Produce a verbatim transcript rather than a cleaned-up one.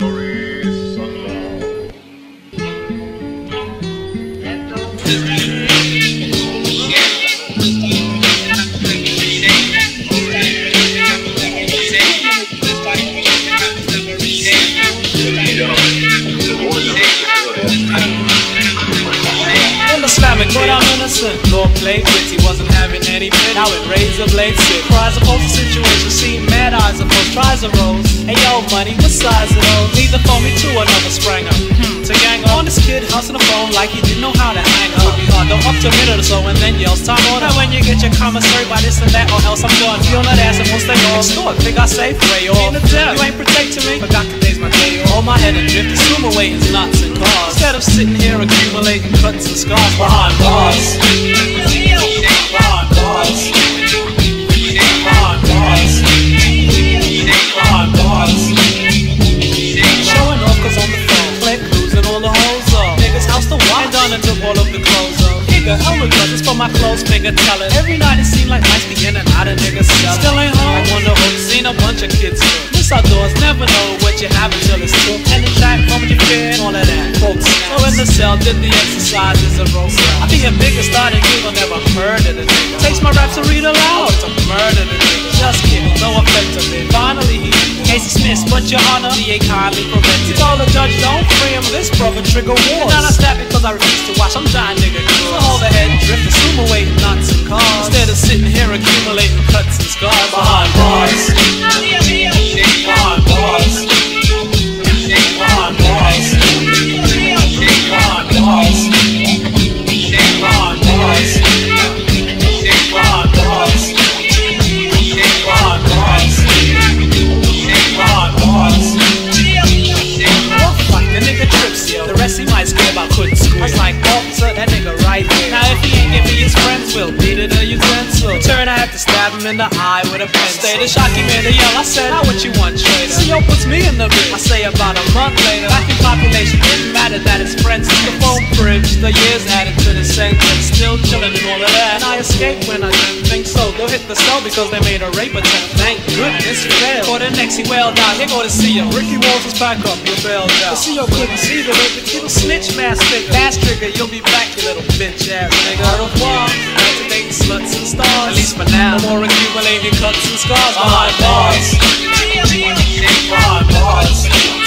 But I'm innocent. Lord played with, he wasn't having any bit. Now it razor blade sit. Cries opposed to situation, see mad eyes opposed. Tries arose. Hey yo, money, what size of those? Neither phone me to another sprang up. Hmm, to gang on this kid, house on the phone like he didn't know how to hang up. Would be hard, though, up to a minute or so, and then yells time on. Now when you get your commissary by this and that, or else I'm done. Feel that ass and once they all extort. Think I safe way off. In the depth, you ain't protecting me. Forgot today's my day off. Hold my head and drift, assume away is nuts and cars. Instead of sitting here accumulating cuts and scars behind bars. Behind bars. Behind bars. Behind bars. Showing off cause on the phone, click, losing all the hoes up. Niggas house the wine done and took all of the clothes up. Nigga, hella drugs for my clothes, finger tellin'. Every night it seemed like nights be in and out of niggas cell. Still ain't home, I wonder who's seen a bunch of kids too. This outdoors, never know what you have until it's true. And the track, moment you fear and all of that, folks. So in the cell, did the exercises of roll cell. I be a bigger star than you, but never heard of the nigga. Takes my raps to read aloud, to murder the nigga. Just kidding, no offense to me. Finally he, case dismissed, but your honor, D A kindly prevented. He told the judge, don't free him, this brother trigger wars. And now I snap because I refuse to watch, I'm giant nigga. So hold the head, drift, assume away, knots and cars. Instead of sitting here accumulating cuts and scars behind bars. Behind bars. Behind bars. Behind bars. Behind bars. Behind bars. Behind bars. Behind bars. Well, fuck, the nigga trips, yo. The rest he might scare about couldn't scream. I was like, officer, that nigga right here. Now if he ain't give me his friends, will beat it a utensil. Turn, I have to stab him in the eye with a pencil. Stay the shocky man to yell, I said, how what you want, trader? C O puts me in the bit. I say about a month later, back in population, didn't matter that it's friends. The phone bridge, the years added to the same thing. Still chillin' and all of that. And I escaped when I didn't think so. They'll hit the cell because they made a rape attempt. Thank goodness failed. For the next he wailed out, here go to C O. Ricky Walls was back up, you bailed out. The C O couldn't see the little, little snitch mask figure. Fast trigger, you'll be back, you little bitch ass nigga. Au revoir. Dating sluts and stars. At least for now. No more accumulating cuts and scars behind bars. Behind bars.